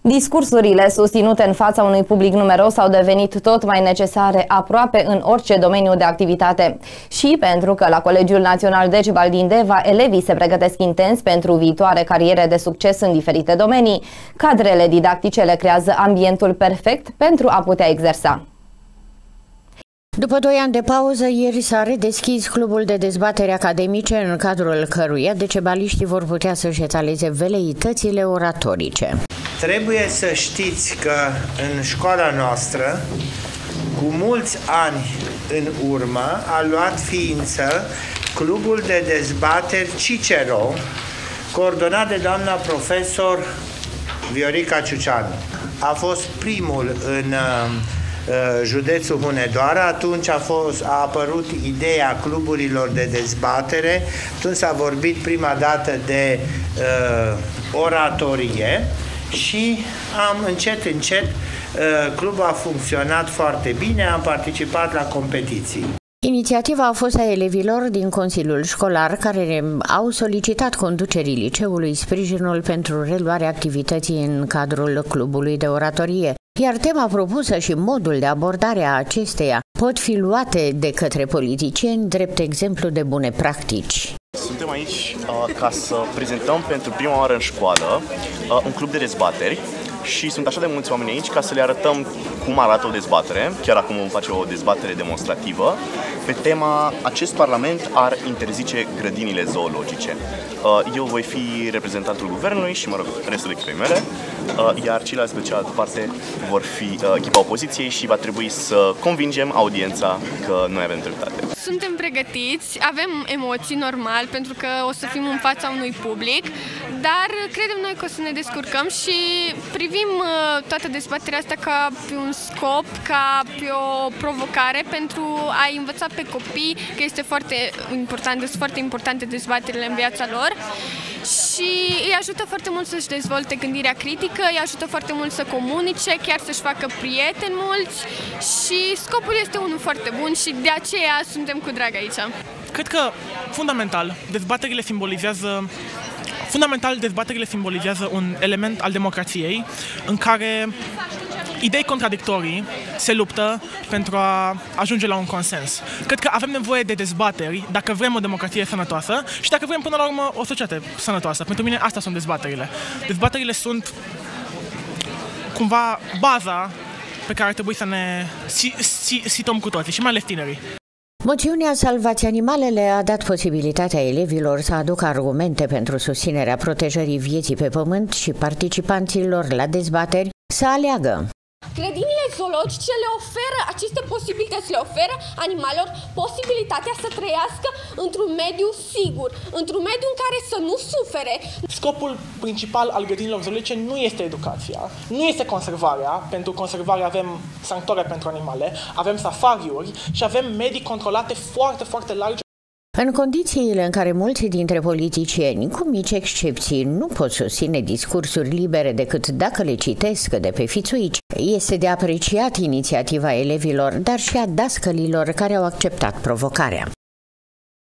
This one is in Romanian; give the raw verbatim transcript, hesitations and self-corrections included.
Discursurile susținute în fața unui public numeros au devenit tot mai necesare aproape în orice domeniu de activitate. Și pentru că la Colegiul Național Decibal din Deva elevii se pregătesc intens pentru viitoare cariere de succes în diferite domenii, cadrele didactice le creează ambientul perfect pentru a putea exersa. După doi ani de pauză, ieri s-a redeschis clubul de dezbatere academice, în cadrul căruia decebaliștii vor putea să-și etaleze veleitățile oratorice. Trebuie să știți că în școala noastră, cu mulți ani în urmă, a luat ființă clubul de dezbateri Cicero, coordonat de doamna profesor Viorica Ciuceanu. A fost primul în județul Hunedoara. Atunci a, fost, a apărut ideea cluburilor de dezbatere, atunci s-a vorbit prima dată de uh, oratorie și am încet, încet, uh, clubul a funcționat foarte bine, am participat la competiții. Inițiativa a fost a elevilor din Consiliul Școlar, care au solicitat conducerii liceului sprijinul pentru reluarea activității în cadrul clubului de oratorie, iar tema propusă și modul de abordare a acesteia pot fi luate de către politicieni drept exemplu de bune practici. Suntem aici uh, ca să prezentăm pentru prima oară în școală uh, un club de dezbateri și sunt așa de mulți oameni aici ca să le arătăm cum arată o dezbatere. Chiar acum vom face o dezbatere demonstrativă pe tema acest parlament ar interzice grădinile zoologice. Eu voi fi reprezentantul guvernului și, mă rog, restul echipei mele, iar ceilalți pe cealaltă parte vor fi echipa opoziției și va trebui să convingem audiența că noi avem dreptate. Suntem pregătiți, avem emoții normal pentru că o să fim în fața unui public, dar credem noi că o să ne descurcăm și privim toată dezbaterea asta ca pe un scop, ca pe o provocare pentru a învăța pe copii că este foarte important, sunt foarte importante dezbaterile în viața lor și îi ajută foarte mult să-și dezvolte gândirea critică, îi ajută foarte mult să comunice, chiar să-și facă prieteni mulți și scopul este unul foarte bun și de aceea suntem cu drag aici. Cred că, fundamental, dezbaterile simbolizează Fundamental, dezbaterile simbolizează un element al democrației în care idei contradictorii se luptă pentru a ajunge la un consens. Cred că avem nevoie de dezbateri dacă vrem o democrație sănătoasă și dacă vrem până la urmă o societate sănătoasă. Pentru mine asta sunt dezbaterile. Dezbaterile sunt cumva baza pe care ar trebui să ne situăm cu toții și mai ales tinerii. Moțiunea Salvați Animalele a dat posibilitatea elevilor să aducă argumente pentru susținerea protejării vieții pe pământ și participanților la dezbateri să aleagă. Grădinile zoologice le oferă aceste posibilități, le oferă animalelor posibilitatea să trăiască într-un mediu sigur, într-un mediu în care să nu sufere. Scopul principal al grădinilor zoologice nu este educația, nu este conservarea. Pentru conservare avem sanctuare pentru animale, avem safariuri și avem medii controlate foarte, foarte largi. În condițiile în care mulți dintre politicieni, cu mici excepții, nu pot susține discursuri libere decât dacă le citesc de pe fițuici, este de apreciat inițiativa elevilor, dar și a dascălilor care au acceptat provocarea.